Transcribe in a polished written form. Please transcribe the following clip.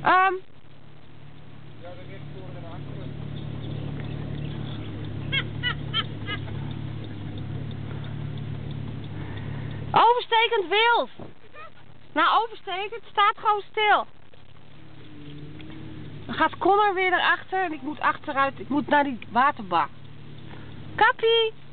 Ja, dat ligt voor de achter. Overstekend wild. Nou, overstekend staat gewoon stil. Dan gaat Connor weer erachter en ik moet achteruit. Ik moet naar die waterbak. Kappie!